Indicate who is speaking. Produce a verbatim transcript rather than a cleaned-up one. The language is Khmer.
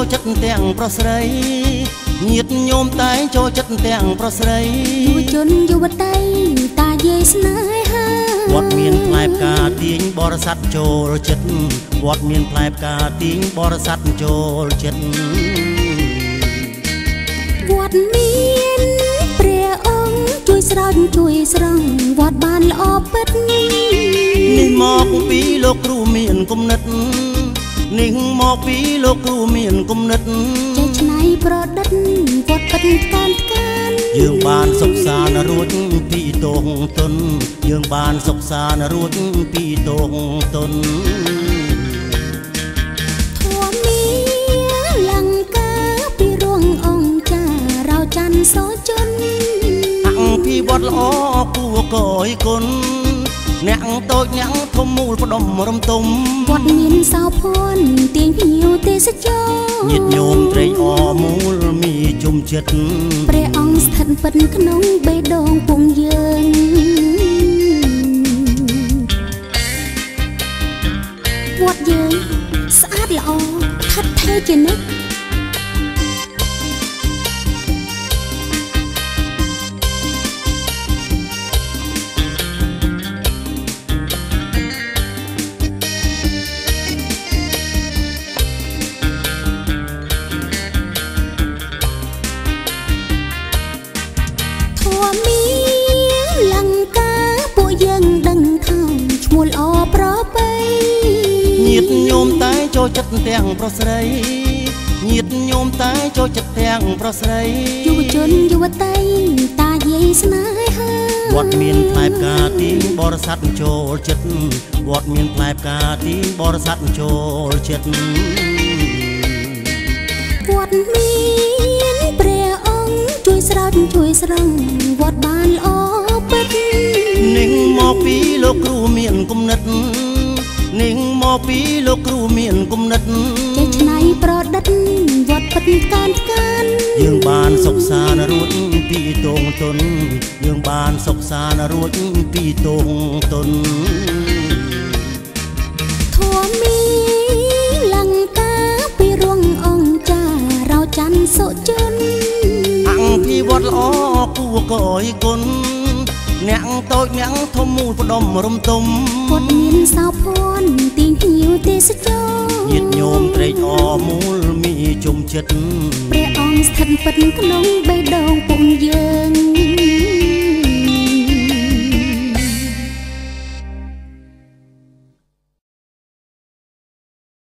Speaker 1: ចូលចិត្តទាំងប្រុសស្រីញាតិញោមតែងចូលចិត្តទាំងប្រុសស្រី
Speaker 2: យុវជនយុវតីតាយាយស្នេហា
Speaker 1: វត្តមានផ្លែផ្កាទាញបរិស័ទចូលចិត្តវត្តមានផ្លែផ្កាទាញបរិស័ទចូលចិត្ត
Speaker 2: វត្តមានព្រះអង្គជួយស្រោចជួយស្រង់វត្តបានល្អពិត
Speaker 1: នេះមកពីលោកគ្រូមានគំនិតនេះមកពីលោកគ្រូមានគំនិត
Speaker 2: ចេះច្នៃប្រឌិតវត្តពិតកានកាន
Speaker 1: យើងបានសិក្សានរួចពីតងទុនយើងបានសិក្សានរួចពីតងទុន
Speaker 2: ធម៌មានលង្កាពីរួងអង្គចារោច័ន្ទសោជន
Speaker 1: អភិវឌ្ឍល្អគួរកយគុណអ្នកតូចអ្នកធំមូលផ្ដុំរំទុំ
Speaker 2: វត្តមានសោភ័ណ្ឌទាញភ្ញៀវទេសចរ
Speaker 1: ញាតិញោមត្រេកអរមូលมีជុំចិត្ត
Speaker 2: ព្រះអង្គស្ថិតពិតក្នុងបេះដូងពុំយើងវត្តយើងស្អាតល្អថិតថេរជានិច្ច
Speaker 1: ចូលចិត្តទាំងប្រុសស្រីញាតិញោមតែចូលចិត្តទាំងប្រុសស្រី
Speaker 2: យុវជនយុវតីតាយាយស្នេហា
Speaker 1: វត្តមានផ្លែផ្កាទាញបរិស័ទចូលចិត្តវត្តមានផ្លែផ្កាទាញបរិស័ទចូលចិត្ត
Speaker 2: វត្តមានព្រះអង្គជួយស្រោចជួយស្រង់វត្តបានល្អពិត
Speaker 1: នឹងមកពីលោកគ្រូមានគំនិតនឹងមកពីលោកគ្រូមានគំនិត
Speaker 2: ចេះច្នៃប្រឌិតវត្តពិតកានកាន
Speaker 1: យើងបានសិក្សានរួចពីតងទុនយើងបានសិក្សានរួចពីតងទុន
Speaker 2: ធម៌មានលង្កាពីរួងអង្គចារោច័ន្ទសុជន
Speaker 1: អភិវឌ្ឍល្អគួរកយគុណអ្នកតូចអ្នកធំមូលផ្ដុំរំទុំ
Speaker 2: វត្តមានសោភ័ណ្ឌទាញភ្ញៀវទេសចរ
Speaker 1: ញាតិញោមត្រេកអរមូលมีជុំចិត្ត
Speaker 2: ព្រះអង្គស្ថិតពិតក្នុងប